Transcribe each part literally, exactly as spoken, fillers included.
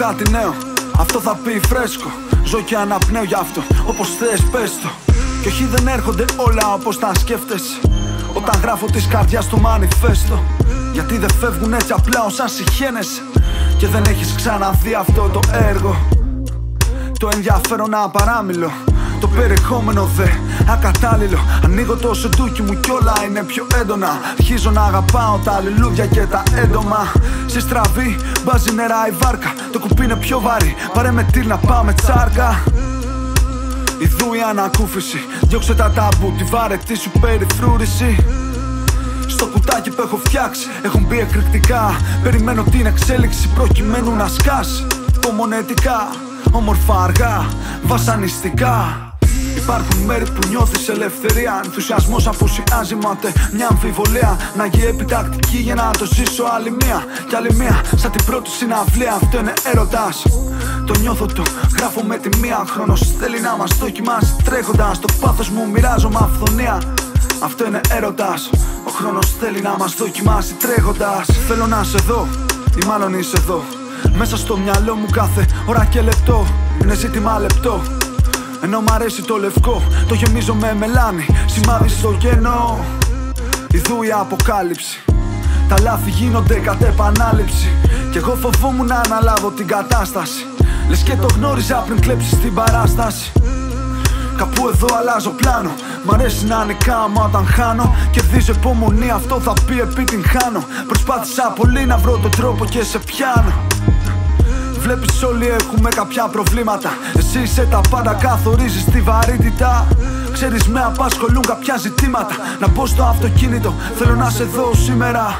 κάτι νέο, αυτό θα πει φρέσκο. Ζω και αναπνέω γι' αυτό, όπως θες πες το. Κι όχι δεν έρχονται όλα όπως τα σκέφτεσαι όταν γράφω της καρδιάς το μανιφέστο. Γιατί δεν φεύγουν έτσι απλά όσα συχαίνεσαι και δεν έχεις ξαναδεί αυτό το έργο. Το ενδιαφέρον απαράμιλο, το περιεχόμενο δε ακατάλληλο. Ανοίγω το σεντούκι μου κι όλα είναι πιο έντονα. Αρχίζω να αγαπάω τα λουλούδια και τα έντομα. Στη στραβή μπάζει νερά η βάρκα, το κουπί είναι πιο βαρύ, πάρε με τίλ να πάμε τσάρκα. Ιδού η ανακούφιση, διώξε τα ταμπού, τη βαρετή σου περιφρούρηση. Στο κουτάκι που έχω φτιάξει έχουν μπει εκρηκτικά. Περιμένω την εξέλιξη προκειμένου να σκάσει. Υπομονετικά, όμορφα αργά, βασανιστικά. Υπάρχουν μέρη που νιώθεις ελευθερία. Ενθουσιασμός απουσιάζει μάτε μια αμφιβολία. Να γίνει επιτακτική για να το ζήσω άλλη μία κι άλλη μία. Σαν την πρώτη συναυλία, αυτό είναι έρωτας. Το νιώθω, το γράφω με τη μία. Χρόνος θέλει να μας δοκιμάσει τρέχοντας. Το πάθος μου μοιράζω με αυθονία. Αυτό είναι έρωτας. Ο χρόνος θέλει να μας δοκιμάσει τρέχοντας. Θέλω να σε δω, ή μάλλον είσαι εδώ. Μέσα στο μυαλό μου κάθε ώρα και λεπτό είναι ζήτημα λεπτό. Ενώ μ' αρέσει το λευκό, το γεμίζω με μελάνι, σημάδι στο κενό. Ιδού η αποκάλυψη, τα λάθη γίνονται κατ' επανάληψη. Κι εγώ φοβόμουν να αναλάβω την κατάσταση, λες και το γνώριζα πριν κλέψεις την παράσταση. Κάπου εδώ αλλάζω πλάνο, μ' αρέσει να είναι κάμα όταν χάνω. Κερδίζω υπομονή, αυτό θα πει επιτυγχάνω. Προσπάθησα πολύ να βρω τον τρόπο και σε πιάνω. Βλέπεις όλοι έχουμε κάποια προβλήματα. Εσύ είσαι τα πάντα, καθορίζεις τη βαρύτητα. Ξέρεις με απασχολούν κάποια ζητήματα. Να μπω στο αυτοκίνητο, θέλω να σε δω σήμερα.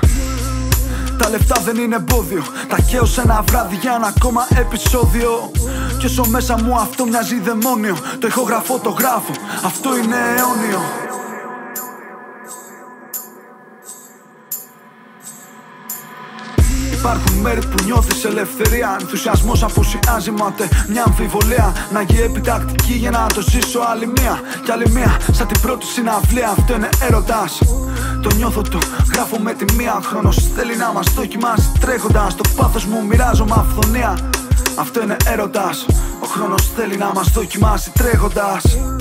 Τα λεφτά δεν είναι εμπόδιο, τα καίω σε ένα βράδυ για ένα ακόμα επεισόδιο. Κι όσο μέσα μου αυτό μοιάζει δαιμόνιο, το ηχογραφώ, το γράφω, αυτό είναι αιώνιο. Υπάρχουν μέρη που νιώθεις ελευθερία. Ενθουσιασμός απουσιάζει μάτε μια αμφιβολία. Να γίνει επιτακτική για να το ζήσω άλλη μία κι άλλη μία. Σαν την πρώτη συναυλία, αυτό είναι έρωτας. Το νιώθω, το γράφω με τη μία. Χρόνος θέλει να μας δοκιμάσει τρέχοντας. Το πάθος μου μοιράζω με αυθονία. Αυτό είναι έρωτας. Ο χρόνος θέλει να μας δοκιμάσει τρέχοντας.